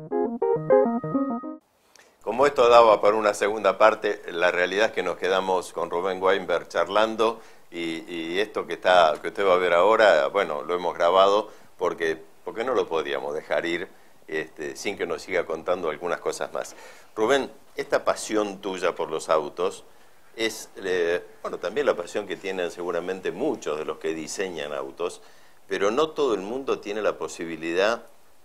Como esto daba para una segunda parte, la realidad es que nos quedamos con Rubén Weinberg charlando y esto que usted va a ver ahora, bueno, lo hemos grabado porque no lo podíamos dejar ir sin que nos siga contando algunas cosas más. Rubén, esta pasión tuya por los autos es, bueno, también la pasión que tienen seguramente muchos de los que diseñan autos, pero no todo el mundo tiene la posibilidad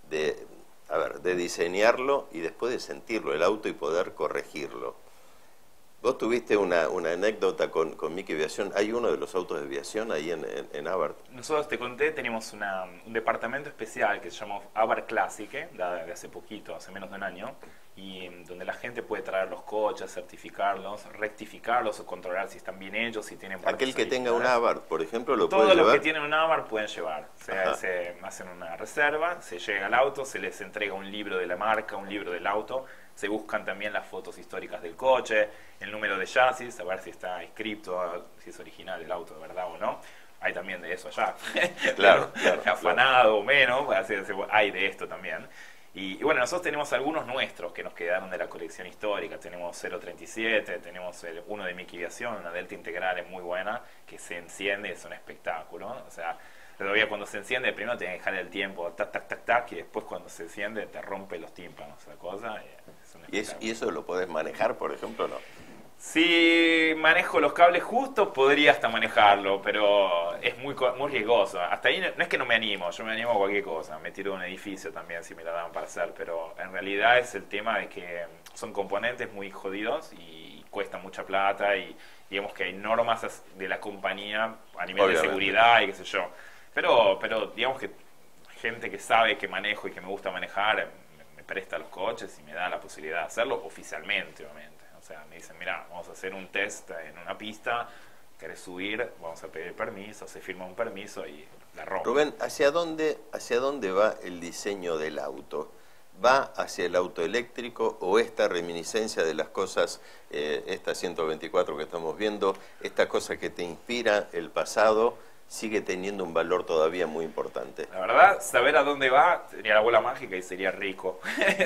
de diseñarlo y después de sentirlo, el auto, y poder corregirlo. Vos tuviste una anécdota con Mickey Aviación. ¿Hay uno de los autos de aviación ahí en Abarth? Nosotros, te conté, tenemos un departamento especial que se llama Abarth Classic, de hace poquito, hace menos de un año, y donde la gente puede traer los coches, certificarlos, rectificarlos o controlar si están bien hechos, si tienen partes Aquel que tenga un originales. Abarth, por ejemplo, lo puede Todos llevar. los que tienen un Abarth pueden llevar. O sea, se hacen una reserva, se llega al auto, se les entrega un libro de la marca, un libro del auto, se buscan también las fotos históricas del coche, el número de chasis, a ver si está inscripto, si es original el auto de verdad o no. Hay también de eso allá. Claro, claro, afanado o menos, hay de esto también. Y bueno, nosotros tenemos algunos nuestros que nos quedaron de la colección histórica. Tenemos 037, tenemos uno de Mickey Aviación, una Delta Integral es muy buena, que se enciende, es un espectáculo. O sea, todavía cuando se enciende, primero tienes que dejar el tiempo, tac, tac, tac, tac, y después cuando se enciende te rompe los tímpanos, esa cosa. Es un espectáculo. ¿Y eso lo podés manejar, por ejemplo, no? Si manejo los cables justos, podría hasta manejarlo, pero es muy riesgoso. Hasta ahí no es que no me animo, yo me animo a cualquier cosa. Me tiro de un edificio también si me la dan para hacer, pero en realidad es el tema de que son componentes muy jodidos y cuestan mucha plata y digamos que hay normas de la compañía a nivel Obviamente. de seguridad y qué sé yo. Pero digamos que gente que sabe que manejo y que me gusta manejar me presta los coches y me da la posibilidad de hacerlo oficialmente, obviamente. O sea, me dicen, mira, vamos a hacer un test en una pista, querés subir, vamos a pedir permiso, se firma un permiso y la rompo. Rubén, ¿hacia dónde va el diseño del auto? ¿Va hacia el auto eléctrico o esta reminiscencia de las cosas, esta 124 que estamos viendo, esta cosa que te inspira el pasado, sigue teniendo un valor todavía muy importante? La verdad, saber a dónde va sería la bola mágica y sería rico.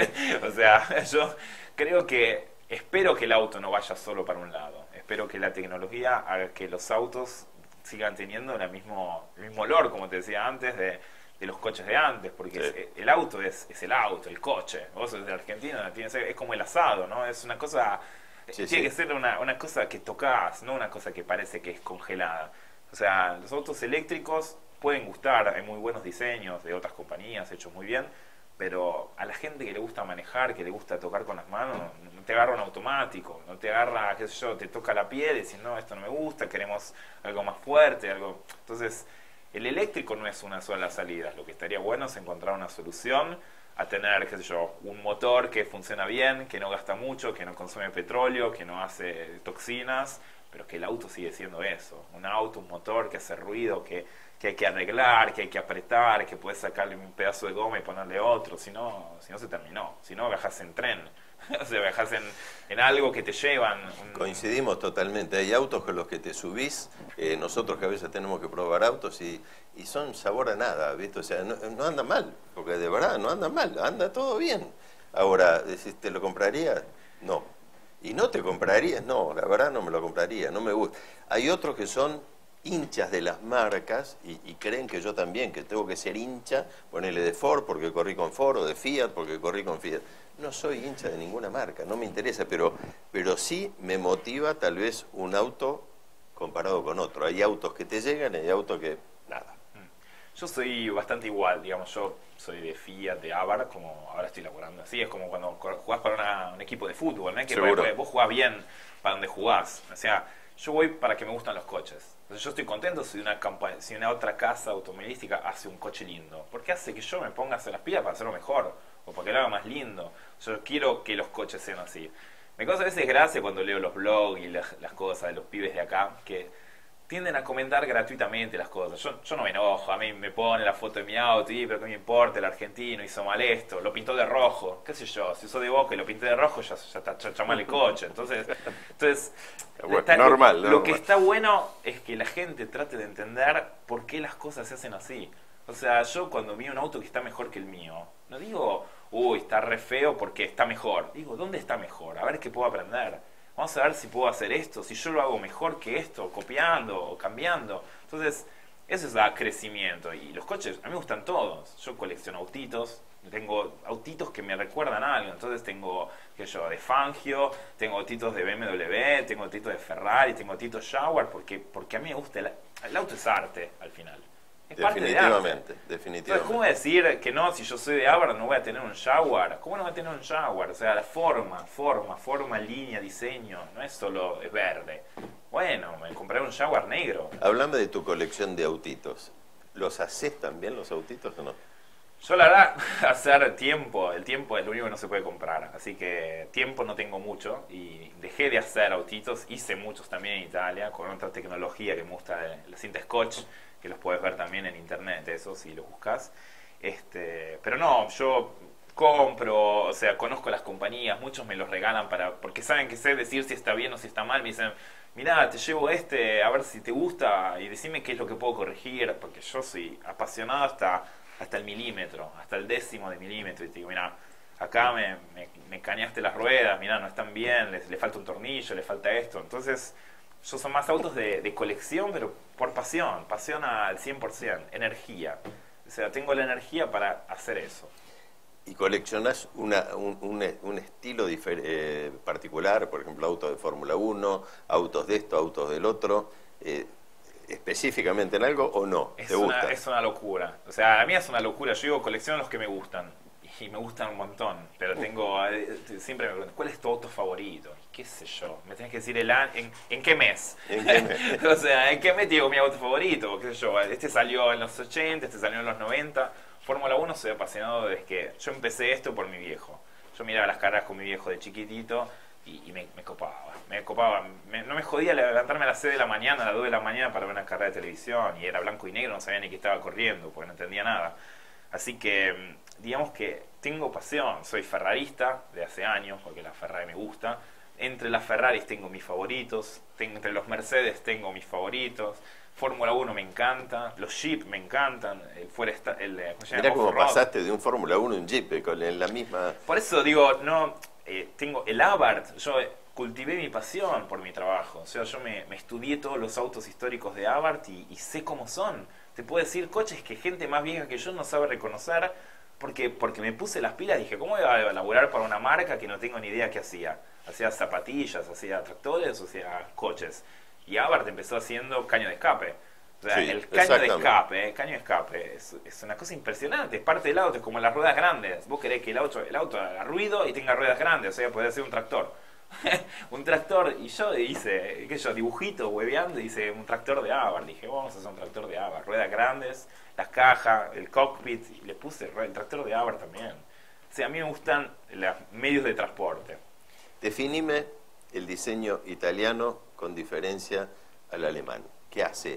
O sea, yo creo que espero que el auto no vaya solo para un lado. Espero que la tecnología haga que los autos sigan teniendo el mismo olor, como te decía antes, de los coches de antes, porque Sí. el auto es el auto, el coche. Vos sos de Argentina, es como el asado, ¿no? Es una cosa, Sí, tiene sí. que ser una cosa que tocas, no una cosa que parece que es congelada. O sea, los autos eléctricos pueden gustar, hay muy buenos diseños de otras compañías hechos muy bien, pero a la gente que le gusta manejar, que le gusta tocar con las manos, no te agarra un automático, no te agarra, qué sé yo, te toca la piel y decís, no, esto no me gusta, queremos algo más fuerte, algo... Entonces, el eléctrico no es una sola salida, lo que estaría bueno es encontrar una solución a tener, qué sé yo, un motor que funciona bien, que no gasta mucho, que no consume petróleo, que no hace toxinas, pero que el auto sigue siendo eso, un auto, un motor que hace ruido, que hay que arreglar, que hay que apretar, que puedes sacarle un pedazo de goma y ponerle otro, si no se terminó, si no viajas en tren, o sea, viajas en algo que te llevan. Coincidimos totalmente. Hay autos con los que te subís, nosotros que a veces tenemos que probar autos y son sabor a nada, ¿viste? O sea, no anda mal, porque de verdad no anda mal, anda todo bien. Ahora, decís, ¿te lo comprarías? No. ¿Y no te comprarías? No, la verdad no me lo compraría, no me gusta. Hay otros que son hinchas de las marcas y creen que yo también, que tengo que ser hincha, ponerle de Ford porque corrí con Ford o de Fiat porque corrí con Fiat. No soy hincha de ninguna marca, no me interesa, pero sí me motiva tal vez un auto comparado con otro. Hay autos que te llegan y hay autos que nada. Yo soy bastante igual, digamos, yo soy de Fiat, de Abarth, como ahora estoy laburando así, es como cuando jugás para un equipo de fútbol, ¿no? Es que Seguro. vos jugás bien para donde jugás, o sea, yo voy para que me gustan los coches. Entonces yo estoy contento si si una otra casa automovilística hace un coche lindo, porque hace que yo me ponga a hacer las pilas para hacerlo mejor, o para que lo haga más lindo. Yo quiero que los coches sean así. Me causa a veces gracia cuando leo los blogs y las cosas de los pibes de acá, que tienden a comentar gratuitamente las cosas. Yo no me enojo, a mí me pone la foto de mi auto y pero qué me importa, el argentino hizo mal esto, lo pintó de rojo, qué sé yo, si soy de Boca y lo pinté de rojo ya está mal el coche. Entonces Bueno, normal. Lo que está bueno es que la gente trate de entender por qué las cosas se hacen así. O sea, yo cuando vi un auto que está mejor que el mío, no digo, uy, está re feo porque está mejor. Digo, ¿dónde está mejor? A ver qué puedo aprender. Vamos a ver si puedo hacer esto, si yo lo hago mejor que esto, copiando o cambiando. Entonces, eso es el crecimiento. Y los coches, a mí me gustan todos. Yo colecciono autitos, tengo autitos que me recuerdan algo. Entonces tengo, qué sé yo, de Fangio, tengo autitos de BMW, tengo autitos de Ferrari, tengo autitos Jaguar, porque a mí me gusta, el auto es arte al final. Es parte de arte. Definitivamente, Entonces, definitivamente. ¿cómo decir que no, si yo soy de Abarth no voy a tener un Jaguar? ¿Cómo no voy a tener un Jaguar? O sea, la forma, línea, diseño, no es solo es verde. Bueno, me compré un Jaguar negro. Hablando de tu colección de autitos, ¿los haces también los autitos o no? Yo la verdad, hacer tiempo, el tiempo es lo único que no se puede comprar, así que tiempo no tengo mucho y dejé de hacer autitos, hice muchos también en Italia con otra tecnología que me gusta, la cinta Scotch, que los puedes ver también en internet, eso si los buscas. Pero no, yo compro, o sea, conozco las compañías, muchos me los regalan porque saben que sé decir si está bien o si está mal, me dicen, mirá, te llevo a ver si te gusta y decime qué es lo que puedo corregir, porque yo soy apasionado hasta el milímetro, hasta el décimo de milímetro, y te digo, mirá, acá me cañaste las ruedas, mirá, no están bien, le falta un tornillo, le falta esto. Entonces, yo son más autos de colección, pero por pasión al 100%, energía. O sea, tengo la energía para hacer eso. ¿Y coleccionás un estilo particular? Por ejemplo, autos de Fórmula 1, autos de esto, autos del otro, específicamente en algo o no? ¿Te gusta? Es una locura. O sea, a mí es una locura. Yo digo, colecciono los que me gustan. Y me gustan un montón. Pero siempre me preguntan, ¿cuál es tu auto favorito? ¿Qué sé yo? Me tenés que decir en qué mes. ¿En qué mes? O sea, ¿en qué mes digo mi auto favorito? ¿Qué sé yo? Este salió en los 80, este salió en los 90. Fórmula 1 soy apasionado desde que yo empecé esto por mi viejo. Yo miraba las carreras con mi viejo de chiquitito y me copaba. No me jodía levantarme a las 6 de la mañana, a las 2 de la mañana para ver una carrera de televisión. Y era blanco y negro, no sabía ni qué estaba corriendo porque no entendía nada. Así que, digamos que tengo pasión. Soy ferrarista de hace años porque la Ferrari me gusta. Entre las Ferraris tengo mis favoritos. Entre los Mercedes tengo mis favoritos. Fórmula 1 me encanta, los Jeep me encantan, Mirá cómo pasaste de un Fórmula 1 a un Jeep, en la misma... Por eso digo, no, tengo el Abarth, yo cultivé mi pasión por mi trabajo, o sea, yo me estudié todos los autos históricos de Abarth y sé cómo son. Te puedo decir coches que gente más vieja que yo no sabe reconocer, porque me puse las pilas y dije, ¿cómo voy a laburar para una marca que no tengo ni idea qué hacía? Hacía zapatillas, hacía tractores, hacía coches. Y Abarth empezó haciendo caño de escape. O sea, Sí, el caño de escape es una cosa impresionante. Es parte del auto, es como las ruedas grandes. Vos querés que el auto haga ruido y tenga ruedas grandes, o sea, puede ser un tractor. Un tractor, y yo hice, dibujito, hueveando, hice un tractor de Abarth. Dije, vamos a hacer un tractor de Abarth. Ruedas grandes, las cajas, el cockpit, y le puse el tractor de Abarth también. O sea, a mí me gustan los medios de transporte. Definime el diseño italiano con diferencia al alemán. ¿Qué hace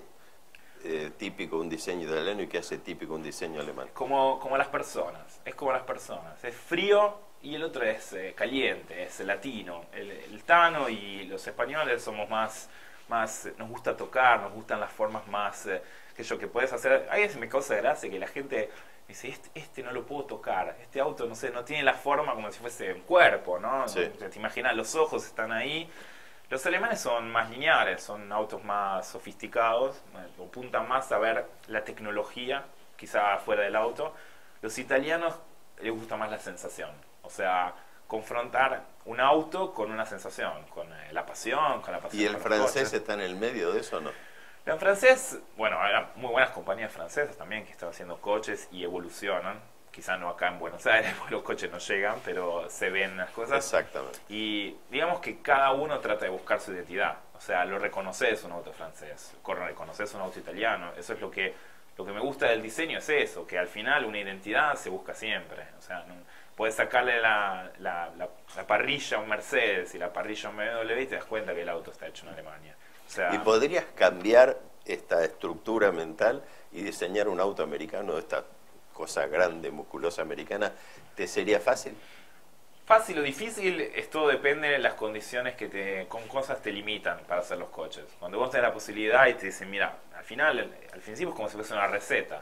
típico un diseño italiano y qué hace típico un diseño alemán? Como las personas, es como las personas. Es frío y el otro es caliente, es latino. El tano y los españoles somos más, nos gusta tocar, nos gustan las formas más, que puedes hacer. A veces me causa gracia que la gente dice, este no lo puedo tocar, este auto, no sé, no tiene la forma como si fuese un cuerpo, ¿no? Sí. Te imaginas, los ojos están ahí. Los alemanes son más lineales, son autos más sofisticados, apuntan más a ver la tecnología, quizá fuera del auto. Los italianos les gusta más la sensación, o sea, confrontar un auto con una sensación, con la pasión, con la pasión. ¿Y el por los francés coches. está en el medio de eso o no? En francés, bueno, hay muy buenas compañías francesas también que están haciendo coches y evolucionan. Quizá no acá en Buenos Aires, porque los coches no llegan, pero se ven las cosas. Exactamente. Y digamos que cada uno trata de buscar su identidad. O sea, lo reconoces un auto francés, reconoces un auto italiano. Eso es lo que me gusta del diseño, es eso, que al final una identidad se busca siempre. O sea, puedes sacarle la parrilla a un Mercedes y la parrilla a un BMW y te das cuenta que el auto está hecho en Alemania. O sea, ¿Y podrías cambiar esta estructura mental y diseñar un auto americano de esta cosa grande, musculosa americana? ¿Te sería fácil? Fácil o difícil, esto depende de las condiciones con cosas te limitan para hacer los coches. Cuando vos tenés la posibilidad y te dicen, mira, al principio es como si fuese una receta.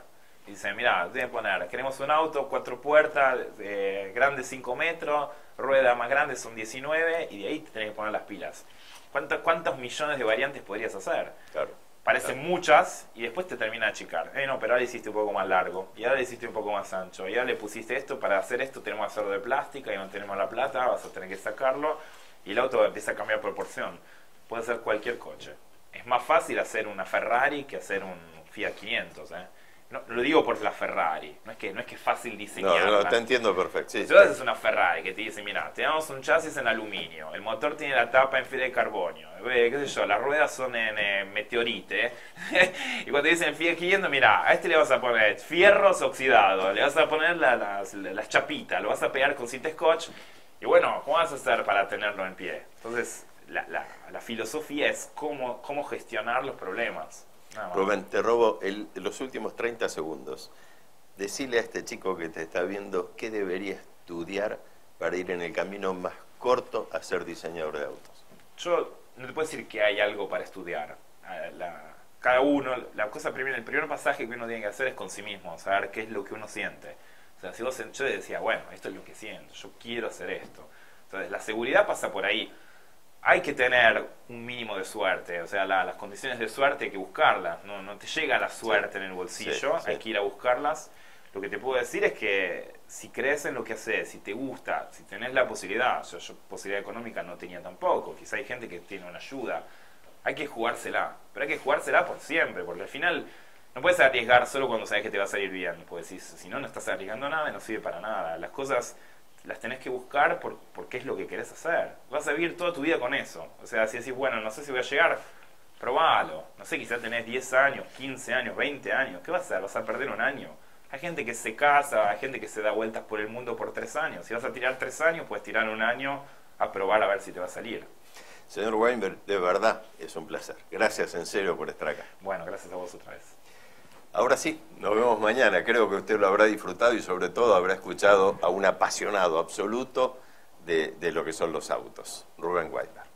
Y dice, mira, voy a poner, queremos un auto, 4 puertas, grande 5 metros, rueda más grande son 19, y de ahí te tenés que poner las pilas. ¿Cuántos millones de variantes podrías hacer? Claro. Parecen muchas, y después te termina de achicar. No, pero ahora le hiciste un poco más largo, y ahora le hiciste un poco más ancho, y ahora le pusiste esto, para hacer esto tenemos que hacerlo de plástica, y no tenemos la plata, vas a tener que sacarlo, y el auto empieza a cambiar proporción. Puede ser cualquier coche. Es más fácil hacer una Ferrari que hacer un Fiat 500, No, lo digo por la Ferrari, no es que es fácil diseñarla. No, te entiendo perfecto. Sí, Si tú haces una Ferrari que te dice, mira, te damos un chasis en aluminio, el motor tiene la tapa en fibra de carbonio, qué sé yo, las ruedas son en meteorite, y cuando te dicen el Fiat 500, mira, a este le vas a poner fierros oxidados, le vas a poner las chapitas, lo vas a pegar con cinta scotch, y bueno, ¿cómo vas a hacer para tenerlo en pie? Entonces, la filosofía es cómo gestionar los problemas. Rubén, te robo los últimos 30 segundos. Decile a este chico que te está viendo qué debería estudiar para ir en el camino más corto a ser diseñador de autos. Yo no te puedo decir que hay algo para estudiar. Cada uno, el primer pasaje que uno tiene que hacer es con sí mismo, saber qué es lo que uno siente. O sea, yo decía, bueno, esto es lo que siento, yo quiero hacer esto. Entonces, la seguridad pasa por ahí. Hay que tener un mínimo de suerte, o sea, las condiciones de suerte hay que buscarlas, no te llega la suerte en el bolsillo, hay que ir a buscarlas. Lo que te puedo decir es que si crees en lo que haces, si te gusta, si tenés la posibilidad, yo posibilidad económica no tenía tampoco, quizá hay gente que tiene una ayuda, hay que jugársela, pero hay que jugársela por siempre, porque al final no puedes arriesgar solo cuando sabes que te va a salir bien, porque si no, no estás arriesgando nada y no sirve para nada. Las cosas las tenés que buscar porque es lo que querés hacer. Vas a vivir toda tu vida con eso. O sea, si decís, bueno, no sé si voy a llegar, probalo. No sé, quizás tenés 10 años, 15 años, 20 años. ¿Qué vas a hacer? ¿Vas a perder un año? Hay gente que se casa, hay gente que se da vueltas por el mundo por 3 años. Si vas a tirar 3 años, puedes tirar un año a probar a ver si te va a salir. Señor Weinberg, de verdad es un placer. Gracias en serio por estar acá. Bueno, gracias a vos otra vez. Ahora sí, nos vemos mañana. Creo que usted lo habrá disfrutado y sobre todo habrá escuchado a un apasionado absoluto de lo que son los autos, Rubén Weinberg.